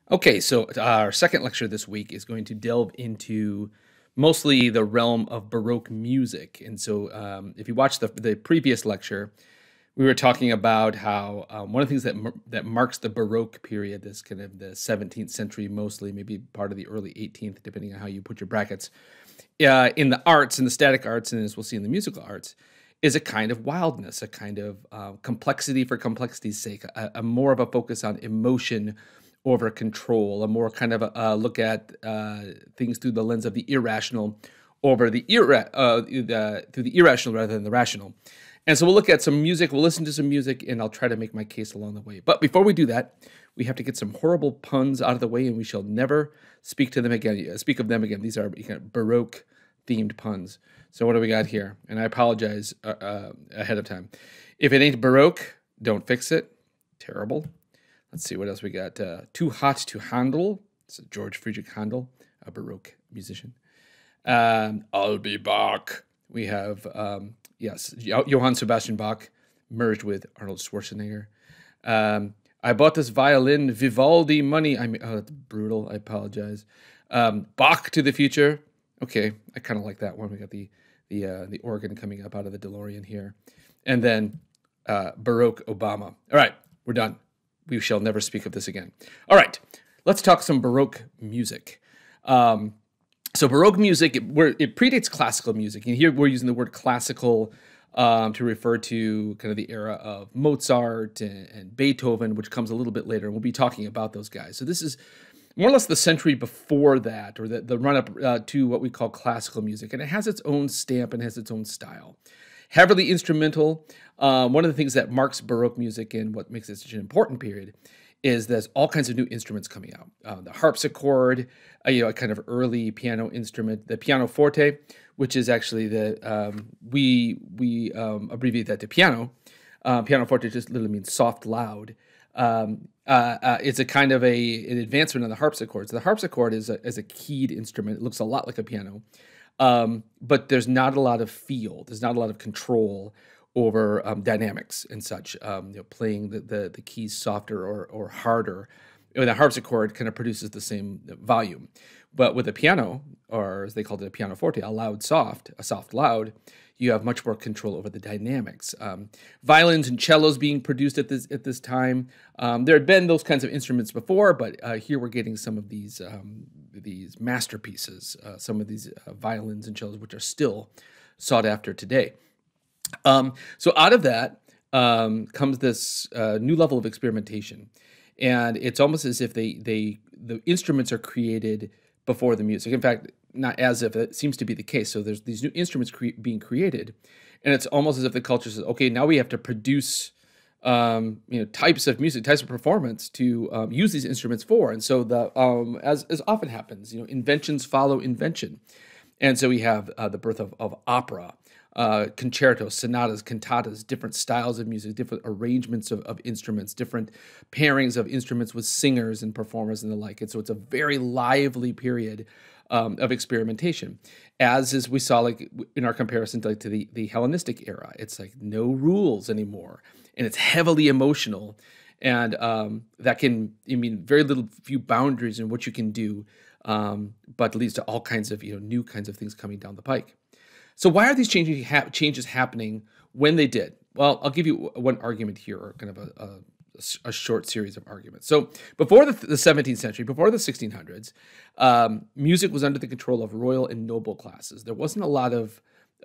Okay, so our second lecture this week is going to delve into mostly the realm of Baroque music. And so, if you watched the previous lecture, we were talking about how one of the things that marks the Baroque period, this kind of the 17th century, mostly maybe part of the early 18th, depending on how you put your brackets, in the arts, in the static arts, and as we'll see in the musical arts, is a kind of wildness, a kind of complexity for complexity's sake, a more of a focus on emotion over control, a more kind of a look at things through the lens of the irrational over through the irrational rather than the rational. And so we'll look at some music, we'll listen to some music, and I'll try to make my case along the way. But before we do that, we have to get some horrible puns out of the way, and we shall never speak of them again. These are kind of Baroque themed puns. So what do we got here? And I apologize ahead of time. If it ain't Baroque, don't fix it. Terrible. Let's see what else we got. Too Hot to Handle. It's George Friedrich Handel, a Baroque musician. I'll be back. We have, yes, Johann Sebastian Bach merged with Arnold Schwarzenegger. I bought this violin, Vivaldi money. Oh, that's brutal. I apologize. Bach to the Future. Okay, I kind of like that one. We got the organ coming up out of the DeLorean here. And then Baroque Obama. All right, we're done. We shall never speak of this again. All right, let's talk some Baroque music. So Baroque music, it predates classical music. And here we're using the word classical to refer to kind of the era of Mozart and Beethoven, which comes a little bit later. And we'll be talking about those guys. So this is more or less the century before that, or the run-up to what we call classical music. And it has its own stamp and has its own style. Heavily instrumental. One of the things that marks Baroque music and what makes it such an important period is there's all kinds of new instruments coming out. The harpsichord, a kind of early piano instrument, the pianoforte, which is actually we abbreviate that to piano. Pianoforte just literally means soft, loud. It's a kind of an advancement on the harpsichord. So the harpsichord is a keyed instrument. It looks a lot like a piano, but there's not a lot of feel. There's not a lot of control over dynamics and such. Playing the keys softer or harder. The harpsichord kind of produces the same volume, but with a piano, or as they called it, a pianoforte, a soft loud, you have much more control over the dynamics. Violins and cellos being produced at this time. There had been those kinds of instruments before, but here we're getting some of these masterpieces, some of these violins and cellos, which are still sought after today. So out of that comes this new level of experimentation, and it's almost as if the instruments are created before the music. In fact, not as if, it seems to be the case. So there's these new instruments being created, and it's almost as if the culture says, okay, now we have to produce types of music, types of performance to use these instruments for. And so as often happens, inventions follow invention, and so we have the birth of opera. Concertos, sonatas, cantatas, different styles of music, different arrangements of instruments, different pairings of instruments with singers and performers and the like. And so it's a very lively period of experimentation, as we saw like in our comparison to the Hellenistic era. It's like no rules anymore, and it's heavily emotional, and that can very few boundaries in what you can do, but leads to all kinds of new kinds of things coming down the pike. So why are these changes happening when they did? Well, I'll give you one argument here, or kind of a short series of arguments. So before the 17th century, before the 1600s, music was under the control of royal and noble classes. There wasn't a lot of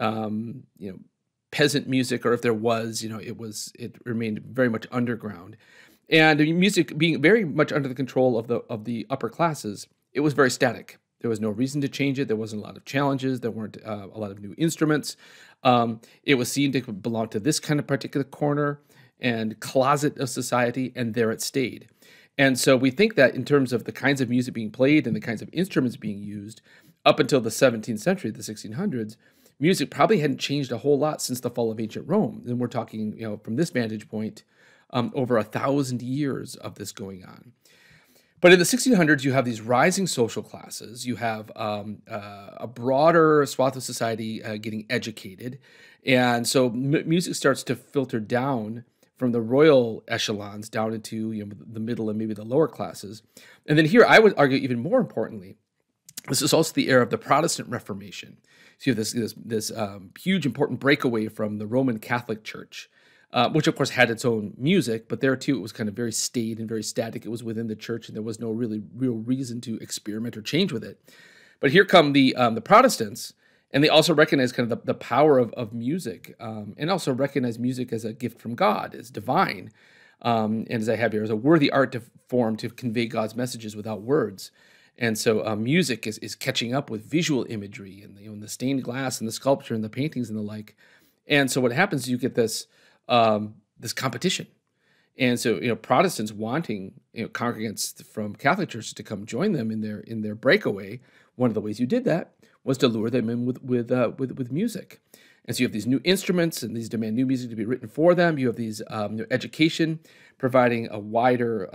peasant music, or if there was, it remained very much underground. And music being very much under the control of the upper classes, it was very static. There was no reason to change it. There wasn't a lot of challenges. There weren't a lot of new instruments. It was seen to belong to this kind of particular corner and closet of society, and there it stayed. And so we think that in terms of the kinds of music being played and the kinds of instruments being used, up until the 17th century, the 1600s, music probably hadn't changed a whole lot since the fall of ancient Rome. And we're talking, from this vantage point, over 1,000 years of this going on. But in the 1600s, you have these rising social classes. You have a broader swath of society getting educated. And so music starts to filter down from the royal echelons down into the middle and maybe the lower classes. And then here, I would argue even more importantly, this is also the era of the Protestant Reformation. So you have this huge important breakaway from the Roman Catholic Church, which of course had its own music, but there too it was kind of very staid and very static. It was within the church, and there was no real reason to experiment or change with it. But here come the Protestants, and they also recognize kind of the power of music, and also recognize music as a gift from God, as divine, and as I have here, as a worthy art form to convey God's messages without words. And so music is catching up with visual imagery and the stained glass and the sculpture and the paintings and the like. And so what happens is you get this this competition. And so Protestants wanting congregants from Catholic churches to come join them in their breakaway. One of the ways you did that was to lure them in with music. And so you have these new instruments, and these demand new music to be written for them. You have these education providing a wider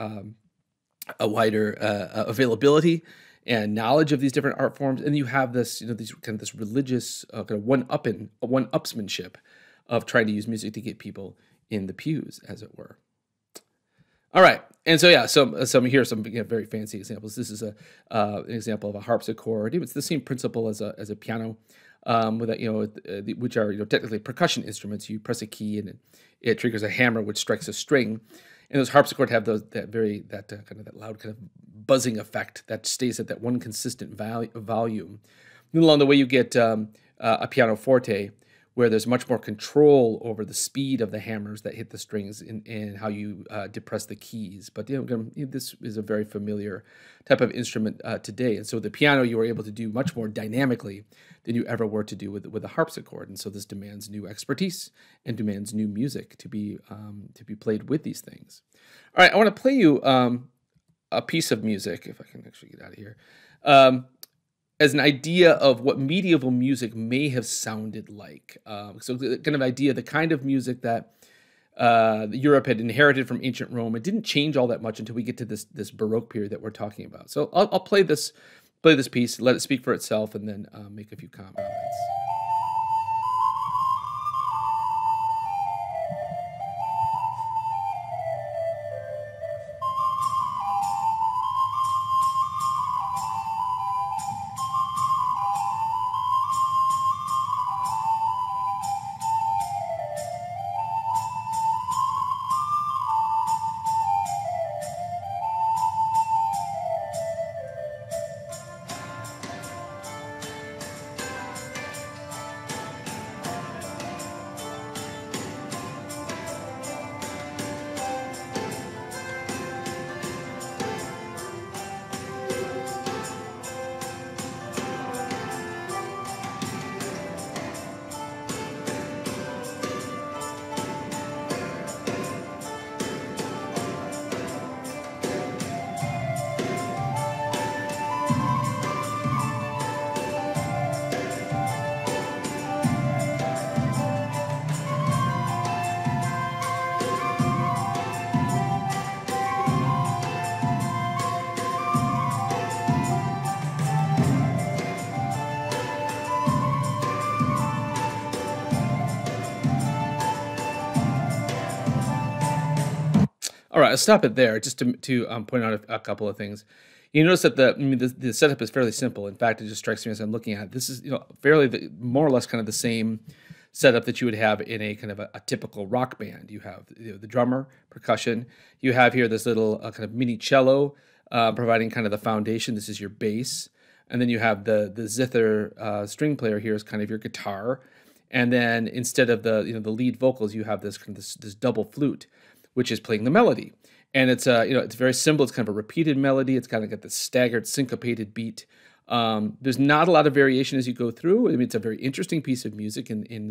availability and knowledge of these different art forms, and you have this, this religious kind of one-upsmanship of trying to use music to get people in the pews, as it were. All right, and so here are some very fancy examples. This is an example of a harpsichord. It's the same principle as a piano, with which are technically percussion instruments. You press a key and it triggers a hammer, which strikes a string. And those harpsichord have that loud kind of buzzing effect that stays at that one consistent volume. And along the way, you get a pianoforte, where there's much more control over the speed of the hammers that hit the strings and how you depress the keys. But this is a very familiar type of instrument today. And so the piano you were able to do much more dynamically than you ever were to do with a harpsichord. And so this demands new expertise and demands new music to be played with these things. All right, I want to play you a piece of music, if I can actually get out of here, as an idea of what medieval music may have sounded like. So the kind of idea, the kind of music that Europe had inherited from ancient Rome. It didn't change all that much until we get to this Baroque period that we're talking about. So I'll play this piece, let it speak for itself, and then make a few comments. All right, I'll stop it there just to point out a couple of things. You notice that the setup is fairly simple. In fact, it just strikes me as I'm looking at it. This is fairly more or less kind of the same setup that you would have in a kind of a typical rock band. You have the drummer, percussion. You have here this little kind of mini cello providing kind of the foundation. This is your bass, and then you have the zither string player here is kind of your guitar, and then instead of the lead vocals, you have this kind of this double flute, which is playing the melody. And it's it's very simple. It's kind of a repeated melody. It's kind of got this staggered, syncopated beat. There's not a lot of variation as you go through. I mean, it's a very interesting piece of music in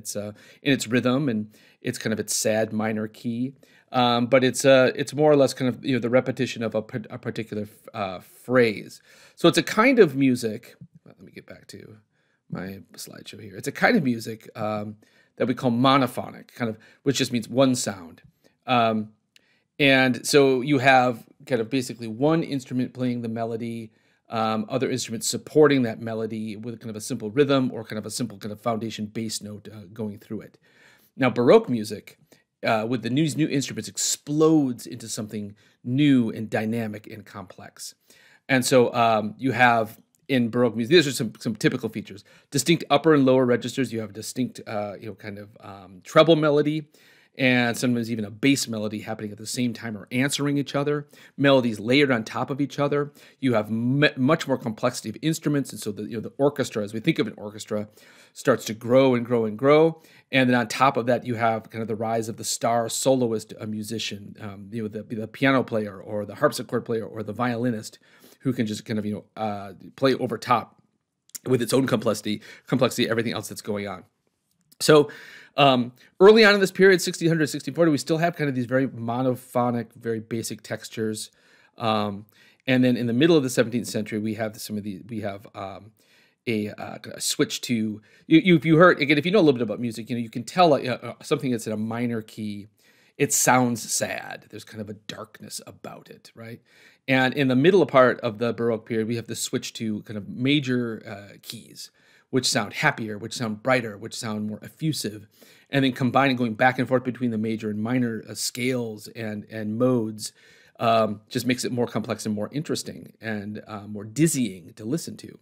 its rhythm, and it's kind of its sad minor key. But it's more or less kind of the repetition of a particular phrase. So it's a kind of music. Well, let me get back to my slideshow here. It's a kind of music that we call monophonic, kind of, which just means one sound. And so you have kind of basically one instrument playing the melody, other instruments supporting that melody with kind of a simple rhythm or kind of a simple kind of foundation bass note going through it. Now, Baroque music with these new instruments explodes into something new and dynamic and complex. And so you have in Baroque music, these are some typical features: distinct upper and lower registers. You have distinct, kind of treble melody, and sometimes even a bass melody happening at the same time or answering each other. Melodies layered on top of each other. You have much more complexity of instruments, and so the orchestra, as we think of an orchestra, starts to grow and grow and grow. And then on top of that, you have kind of the rise of the star soloist, a musician, the piano player or the harpsichord player or the violinist, who can just kind of play over top with its own complexity, everything else that's going on. So early on in this period, 1600 to 1640, we still have kind of these very monophonic, very basic textures. And then in the middle of the 17th century, we have a switch to if you heard again, if you know a little bit about music, you can tell something that's in a minor key, it sounds sad. There's kind of a darkness about it, right? And in the middle part of the Baroque period, we have the switch to kind of major keys, which sound happier, which sound brighter, which sound more effusive, and then combining, going back and forth between the major and minor scales and modes, just makes it more complex and more interesting and more dizzying to listen to.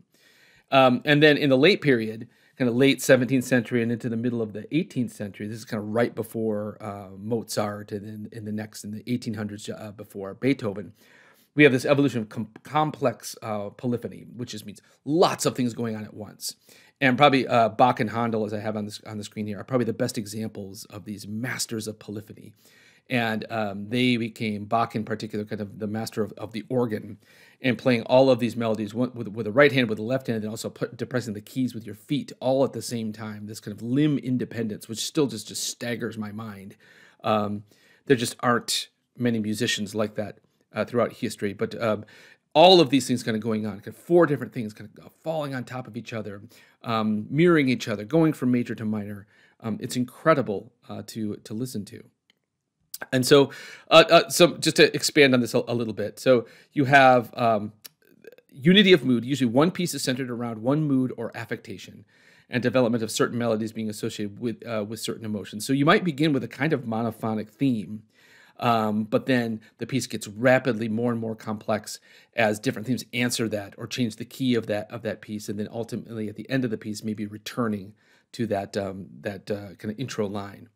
And then in the late period, kind of late 17th century and into the middle of the 18th century, this is kind of right before Mozart, and then in the 1800s before Beethoven, we have this evolution of complex polyphony, which just means lots of things going on at once. And probably Bach and Handel, as I have on the screen here, are probably the best examples of these masters of polyphony. And they became, Bach in particular, kind of the master of the organ, and playing all of these melodies with the right hand, with the left hand, and also depressing the keys with your feet all at the same time. This kind of limb independence, which still just staggers my mind. There just aren't many musicians like that throughout history, but all of these things kind of going on, kind of four different things kind of falling on top of each other, mirroring each other, going from major to minor. It's incredible to listen to. And so just to expand on this a little bit, so you have unity of mood. Usually one piece is centered around one mood or affectation, and development of certain melodies being associated with certain emotions. So you might begin with a kind of monophonic theme, but then the piece gets rapidly more and more complex as different themes answer that or change the key of that piece, and then ultimately at the end of the piece, maybe returning to that kind of intro line.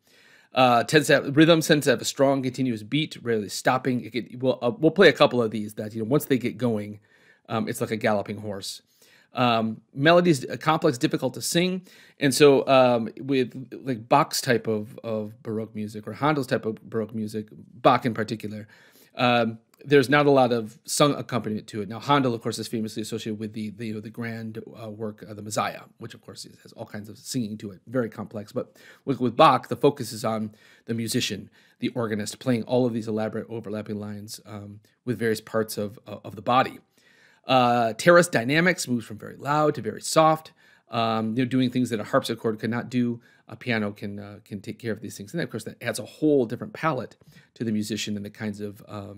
Rhythm tends to have a strong, continuous beat, rarely stopping. We'll play a couple of these that once they get going, it's like a galloping horse. Melodies complex, difficult to sing, and so with like Bach's type of Baroque music or Handel's type of Baroque music, Bach in particular, there's not a lot of sung accompaniment to it. Now Handel, of course, is famously associated with the grand work The Messiah, which of course has all kinds of singing to it, very complex. But with Bach, the focus is on the musician, the organist, playing all of these elaborate overlapping lines with various parts of the body. Terrace dynamics moves from very loud to very soft, doing things that a harpsichord cannot do. A piano can take care of these things, and then, of course, that adds a whole different palette to the musician and the kinds of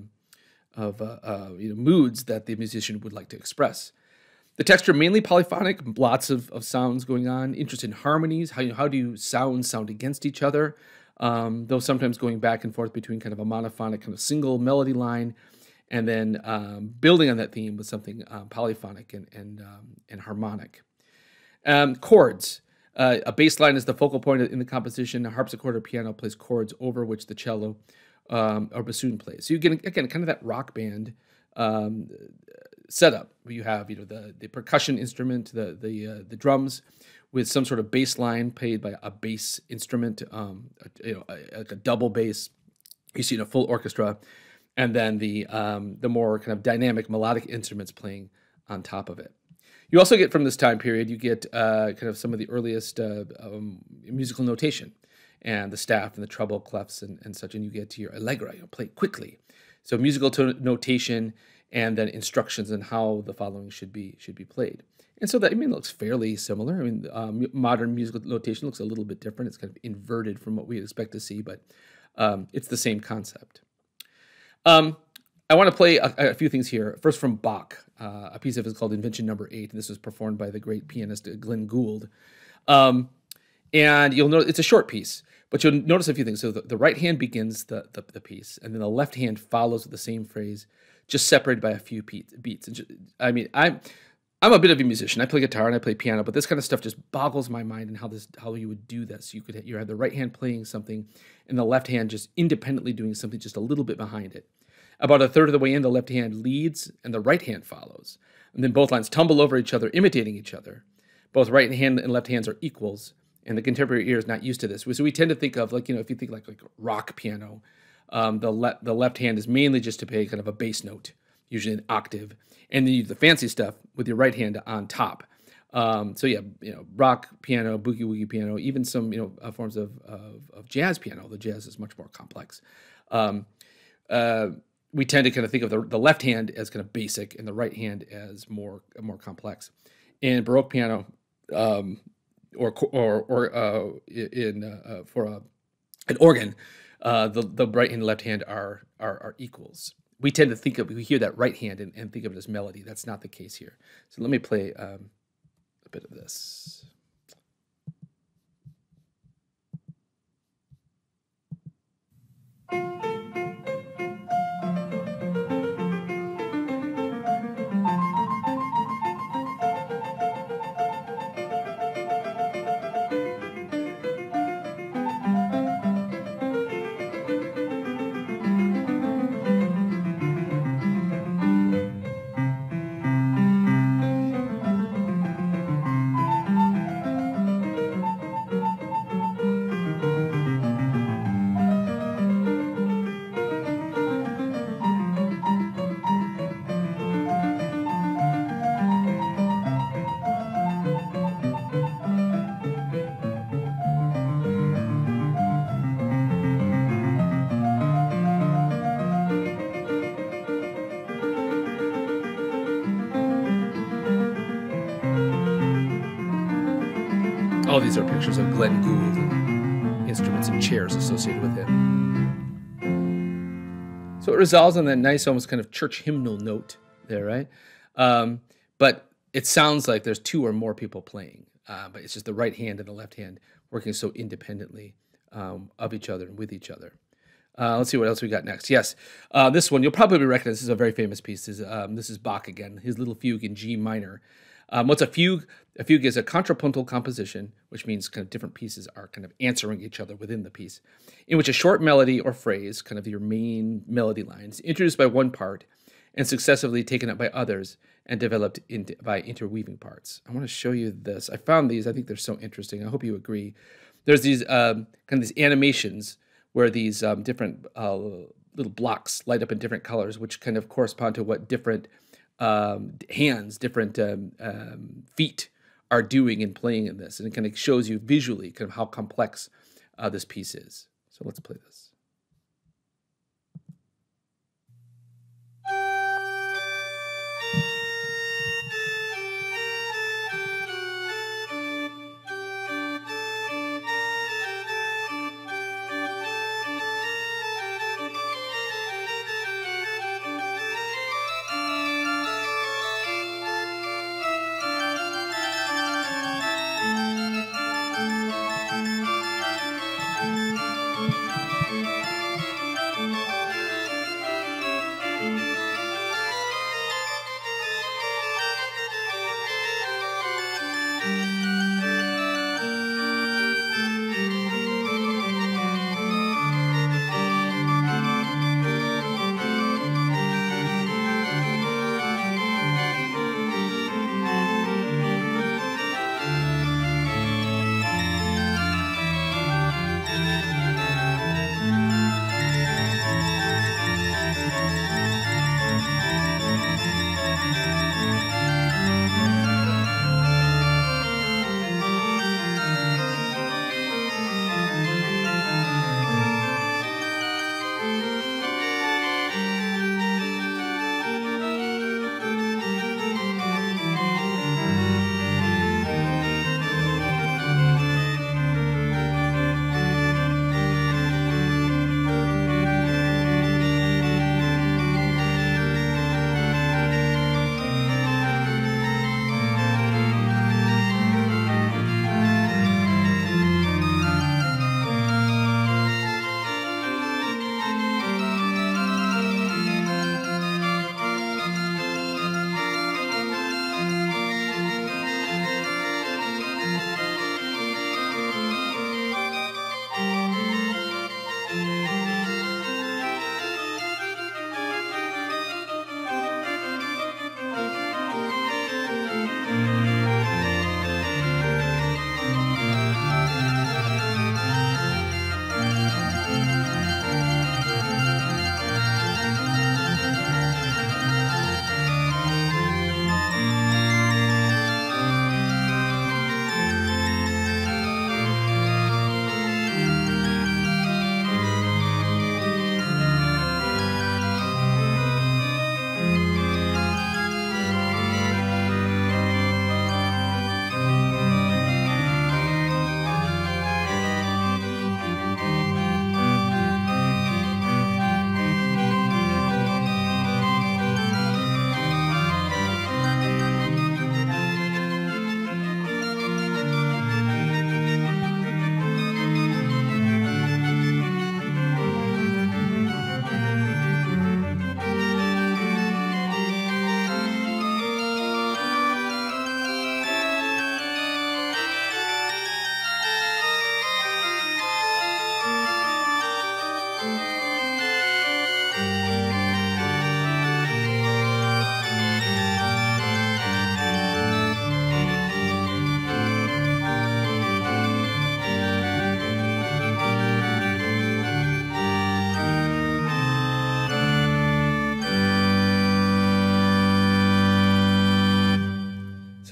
moods that the musician would like to express. The texture mainly polyphonic, lots of sounds going on. Interest in harmonies. How do sounds sound against each other? Though sometimes going back and forth between kind of a monophonic kind of single melody line, and then building on that theme with something polyphonic and harmonic. Chords. A bass line is the focal point in the composition. A harpsichord or piano plays chords over which the cello or bassoon plays. So you get, again, kind of that rock band setup where you have the percussion instrument, the drums, with some sort of bass line played by a bass instrument, like a double bass. You see in a full orchestra. And then the more kind of dynamic melodic instruments playing on top of it. You also get from this time period, you get kind of some of the earliest musical notation and the staff and the treble clefs and such, and you get to your allegro, play quickly. So musical notation and then instructions on how the following should be played. And so that, it looks fairly similar. Modern musical notation looks a little bit different. It's kind of inverted from what we expect to see, but it's the same concept. I want to play a few things here. First from Bach, a piece of it is called Invention Number 8, and this was performed by the great pianist Glenn Gould. And you'll notice it's a short piece, But you'll notice a few things. So the right hand begins the piece, and then the left hand follows with the same phrase, just separated by a few beats. And I mean, I'm a bit of a musician. I play guitar and I play piano, but this kind of stuff just boggles my mind and how you would do this. You have the right hand playing something, and the left hand just independently doing something just a little bit behind it. About a third of the way in, the left hand leads and the right hand follows. And then both lines tumble over each other, imitating each other. Both right hand and left hands are equals, and the contemporary ear is not used to this. So we tend to think of, like, if you think like rock piano, the left hand is mainly just to play kind of a bass note, usually an octave, and then you do the fancy stuff with your right hand on top. So yeah, rock piano, boogie woogie piano, even some forms of jazz piano. The jazz is much more complex. We tend to kind of think of the left hand as kind of basic and the right hand as more complex. In Baroque piano, for an organ, the right and left hand are equals. We tend to we hear that right hand and think of it as melody. That's not the case here. So let me play a bit of this. All these are pictures of Glenn Gould and instruments and chairs associated with him. So it resolves on that nice, almost kind of church hymnal note there, right? But it sounds like there's two or more people playing, but it's just the right hand and the left hand working so independently of each other and with each other. Let's see what else we got next. Yes, this one you'll probably recognize. This is a very famous piece. This is Bach again, his little fugue in G minor. What's a fugue? A fugue is a contrapuntal composition, which means kind of different pieces are kind of answering each other within the piece, in which a short melody or phrase, kind of your main melody lines, introduced by one part and successively taken up by others and developed by interweaving parts. I want to show you this. I found these. I think they're so interesting. I hope you agree. There's these kind of these animations where these different little blocks light up in different colors, which kind of correspond to what different hands, different feet are doing and playing in this. And it kind of shows you visually kind of how complex this piece is. So let's play this.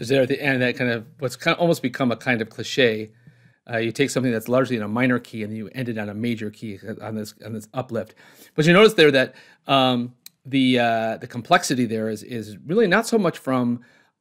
So there at the end, that kind of what's kind of almost become a kind of cliche. You take something that's largely in a minor key and you end it on a major key on this uplift. But you notice there that the complexity there is really not so much from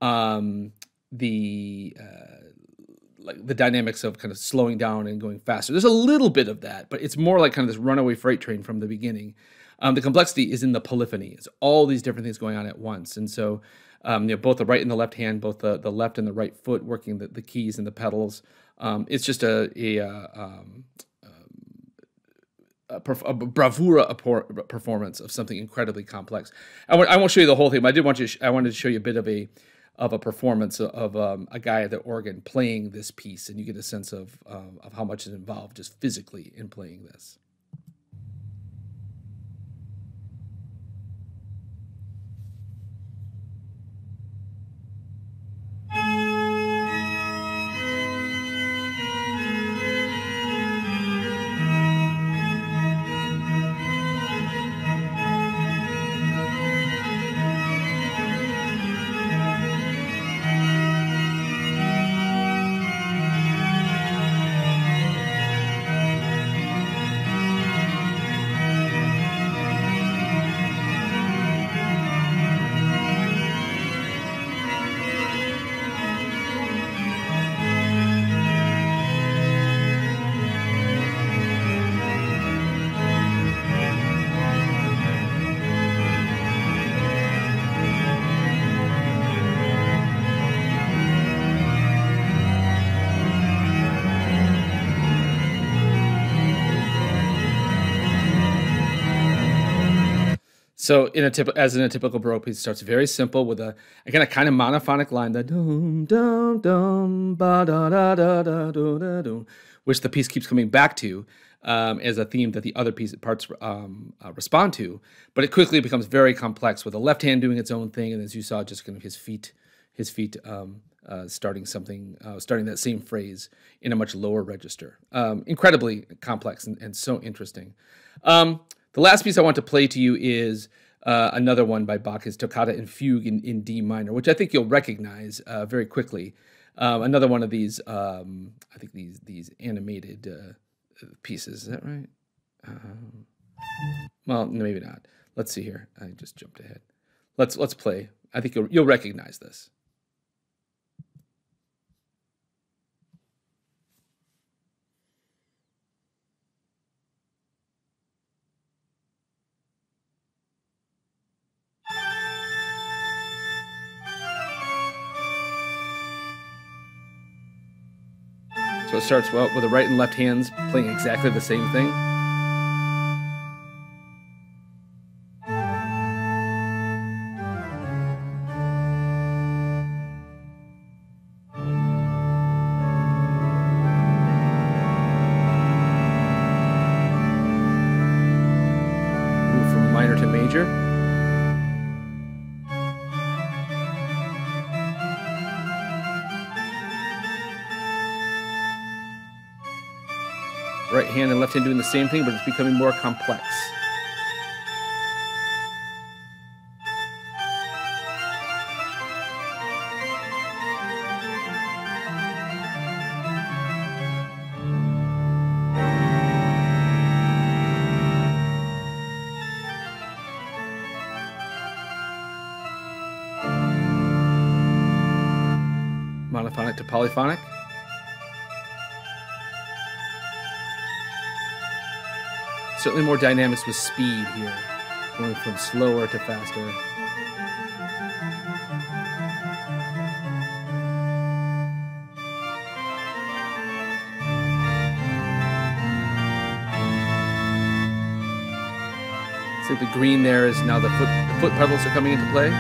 the like the dynamics of kind of slowing down and going faster. There's a little bit of that, but it's more like kind of this runaway freight train from the beginning. The complexity is in the polyphony. It's all these different things going on at once. And so both the right and the left hand, both the left and the right foot working the keys and the pedals. It's just a bravura performance of something incredibly complex. I won't show you the whole thing, but I wanted to show you a bit of a performance of a guy at the organ playing this piece, and you get a sense of how much is involved just physically in playing this. So as in a typical Baroque piece, it starts very simple with a kind of monophonic line, the dum dum dum ba da da da da da da da, which the piece keeps coming back to as a theme that the other parts respond to. But it quickly becomes very complex with the left hand doing its own thing, and as you saw, just kind of his feet starting that same phrase in a much lower register. Incredibly complex and so interesting. The last piece I want to play to you is another one by Bach, his Toccata and Fugue in D minor, which I think you'll recognize very quickly. Another one of these, I think these animated pieces. Is that right? Well, maybe not. Let's see here. I just jumped ahead. Let's play. I think you'll recognize this. So it starts well with the right and left hands playing exactly the same thing. Move from minor to major. Right hand and left hand doing the same thing, but it's becoming more complex. Monophonic to polyphonic. Certainly more dynamics with speed here, going from slower to faster. See the green there is now the foot pedals are coming into play.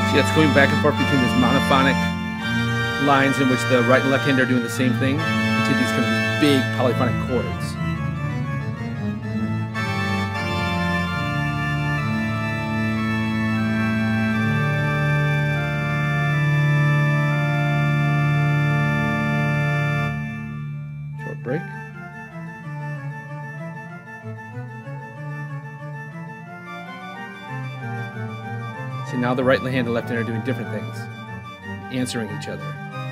See, that's going back and forth between these monophonic lines in which the right and left hand are doing the same thing into these kind of big polyphonic chords. Short break. See, now the right hand and left hand are doing different things, answering each other.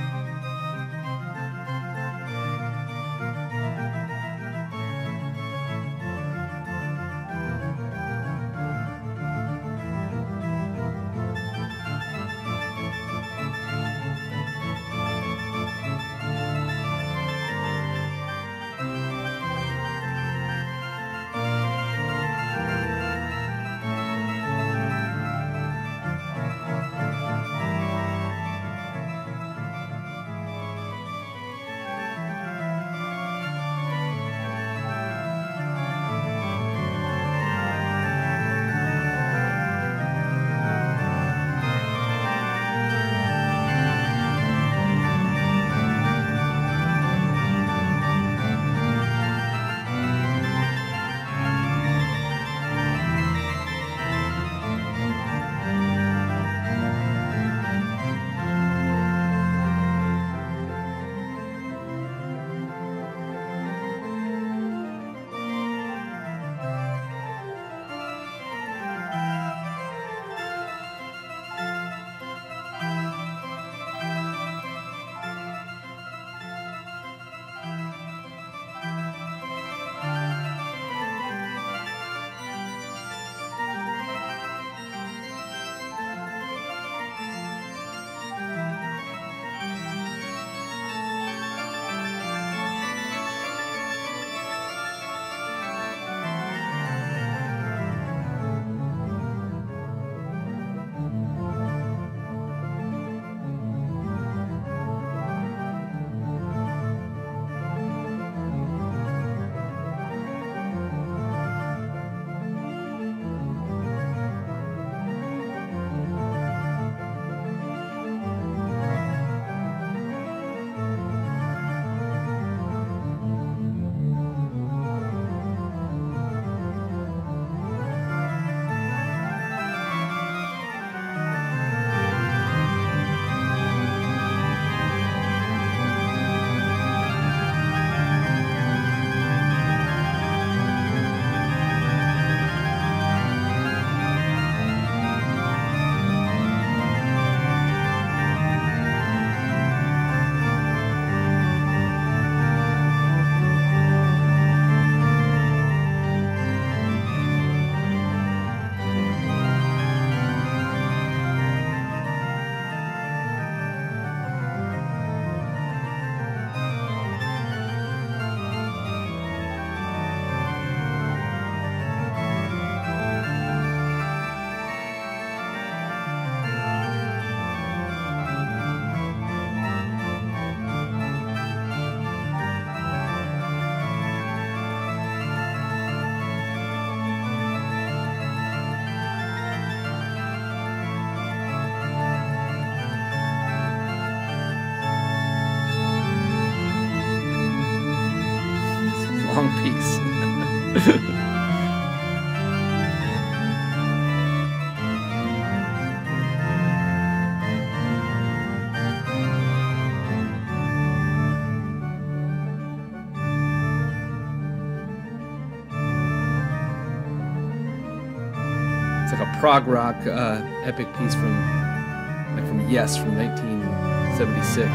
Long piece. It's like a prog rock epic piece from Yes from 1976.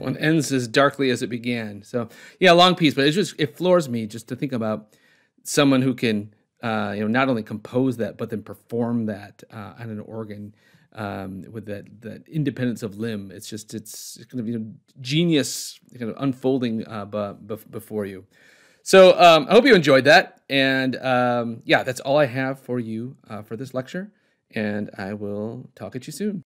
and ends as darkly as it began. So yeah, long piece, but it floors me just to think about someone who can not only compose that but then perform that on an organ with that independence of limb. It's kind of genius kind of unfolding before you. So I hope you enjoyed that, and yeah, that's all I have for you for this lecture, and I will talk at you soon.